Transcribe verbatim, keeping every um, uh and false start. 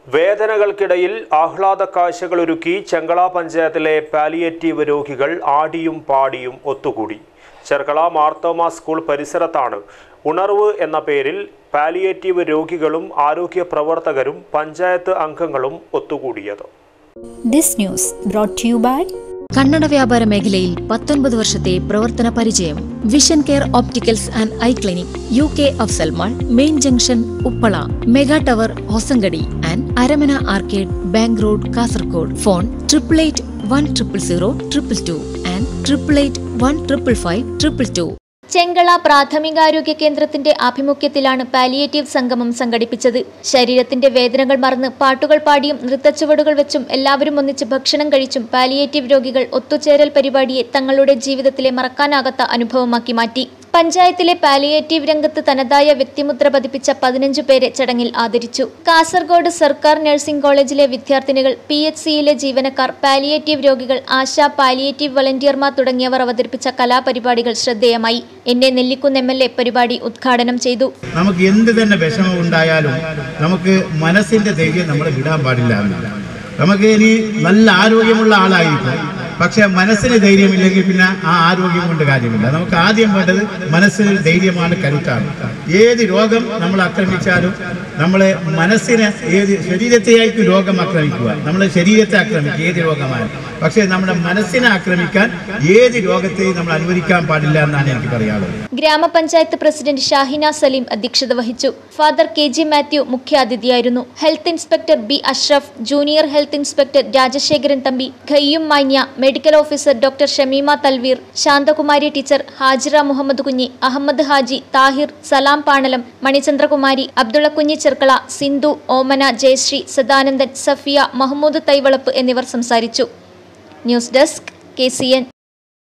വേദനകൾക്കിടയിൽ ആഹ്ലാദ കാഴ്ചകളൊരുക്കി ചെങ്കള പഞ്ചായത്തിലെ പാലിയേറ്റീവ് രോഗികൾ ആടിയും പാടിയും ഒത്തുകൂടി. ചെർക്കള മാർത്തോമ സ്കൂൾ പരിസരത്താണ് ഉണർവ് എന്ന പേരിൽ പാലിയേറ്റീവ് രോഗികളും ആരോഗ്യ പ്രവർത്തകരും പഞ്ചായത്ത് അംഗങ്ങളും ഒത്തുകൂടിയത്. This news brought to you by Kannada വ്യാപാര മേഖലയിൽ പത്തൊൻപത് വർഷത്തെ പ്രവർത്തന പരിചയം. Vision care opticals and eye clinic, U K Afsal mall, main junction, Uppala, mega tower, Hosangadi and Aramana arcade, bank road, Kasaragod. Phone triple eight one triple zero triple two and triple eight one triple five triple two. Chengala പ്രാഥമികാരോഗ്യ കേന്ദ്രത്തിന്റെ ആഭിമുഖ്യത്തിലാണ് palliative സംഗമം സംഘടിപ്പിച്ചത്. ശരീരത്തിന്റെ വേദനകൾ മറന്ന് പാട്ടുകൾ പാടിയും നൃത്തച്ചുവടുകൾ വെച്ചും എല്ലാവരും ഒന്നിച്ച് ഭക്ഷണം കഴിച്ചും പാലിയേറ്റീവ് രോഗികൾ ഒത്തുചേരൽ പരിപാടിയെ തങ്ങളുടെ ജീവിതത്തിലെ മറക്കാനാകാത്ത അനുഭവമാക്കി മാറ്റി. പഞ്ചായത്തിലെ പാലിയേറ്റീവ് രംഗത്ത് തനതായ വ്യക്തിമുദ്ര പതിപ്പിച്ച പതിനഞ്ചു പേരെ ചടങ്ങിൽ ആദരിച്ചു. കാസർഗോഡ് സർക്കാർ നഴ്സിംഗ് കോളേജിലെ വിദ്യാർത്ഥിനികൾ, പി എച്ച് സിയിലെ ജീവനക്കാർ, പാലിയേറ്റീവ് രോഗികൾ, ആശ, പാലിയേറ്റീവ് വളണ്ടിയർമാർ തുടങ്ങിയവർ അവതരിപ്പിച്ച കലാപരിപാടികൾ ശ്രദ്ധേയമായി. എന്നെ നെല്ലിക്കുന്ന് എം എൽ എ പരിപാടി ഉദ്ഘാടനം ചെയ്തു. നമുക്ക് എന്ത് തന്നെ വിഷമം ഉണ്ടായാലും നമുക്ക് മനസ്സിന്റെ ധൈര്യം നമ്മൾ വിടാൻ പാടില്ല. നമുക്ക് ഇനി നല്ല ആരോഗ്യമുള്ള ആളായിരിക്കും, പക്ഷെ മനസ്സിന് ധൈര്യമില്ലെങ്കിൽ പിന്നെ ആ ആരോഗ്യം കൊണ്ട് കാര്യമില്ല. നമുക്ക് ആദ്യം വേണ്ടത് മനസ്സിന് ധൈര്യമാണ്, കരുത്താണ്. ഏത് രോഗം നമ്മൾ ആക്രമിച്ചാലും നമ്മളെ മനസ്സിനെ, ഏത് ശരീരത്തെയായിരിക്കും രോഗം ആക്രമിക്കുക, നമ്മളെ ശരീരത്തെ ആക്രമിക്കുക ഏത് രോഗമാണ്. പക്ഷേ നമ്മുടെ മനസ്സിനെ ആക്രമിക്കാൻ ഏത് രോഗത്തെയും നമ്മൾ അനുവദിക്കാൻ പാടില്ല എന്നാണ് എനിക്ക് പറയാനുള്ളത്. ഗ്രാമപഞ്ചായത്ത് പ്രസിഡന്റ് ഷാഹിന സലീം അധ്യക്ഷത വഹിച്ചു. ഫാദർ കെ ജി മാത്യു മുഖ്യാതിഥിയായിരുന്നു. Health inspector B Ashraf, junior health inspector Rajasekharan Thampi, Khayyum Manya, medical officer doctor Shamima Talvir, Shanthakumari teacher, Hajira Muhammad Kunhi, Ahammad Haji, Thahir, സലാം പാണലം, മണിചന്ദ്രകുമാരി, അബ്ദുള്ള കുഞ്ഞി ചെർക്കള, സിന്ധു, ഓമന, ജയശ്രീ, സദാനന്ദൻ, സഫിയ, മഹമ്മൂദ് തൈവളപ്പ് എന്നിവർ സംസാരിച്ചു. News desk K C N.